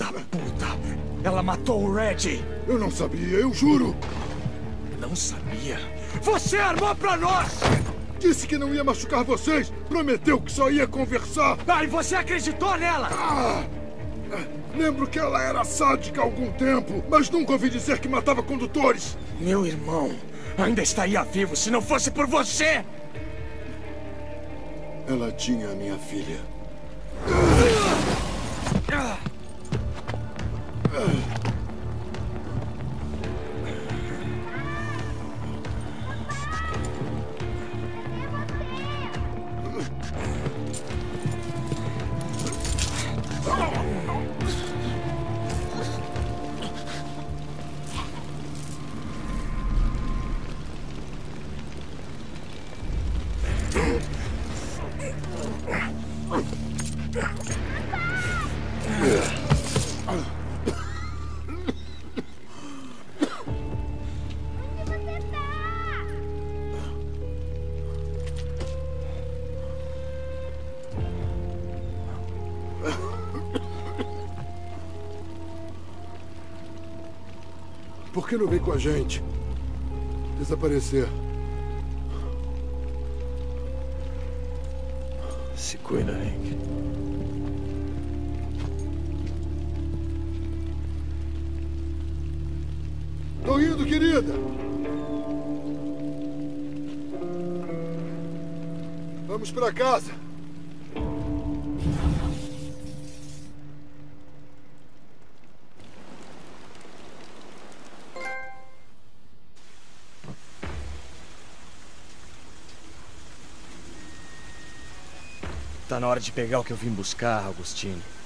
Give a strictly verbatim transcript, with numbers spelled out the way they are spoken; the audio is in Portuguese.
da puta! Ela matou o Red! Eu não sabia, eu juro! Não sabia? Você armou pra nós! Disse que não ia machucar vocês! Prometeu que só ia conversar! Ah, e você acreditou nela? Ah! Lembro que ela era sádica há algum tempo, mas nunca ouvi dizer que matava condutores! Meu irmão ainda estaria vivo se não fosse por você! Ela tinha a minha filha. Ah! Por que não vem com a gente? Desaparecer. Se cuida, Hank. Tô indo, querida! Vamos pra casa! Tá na hora de pegar o que eu vim buscar, Augustine.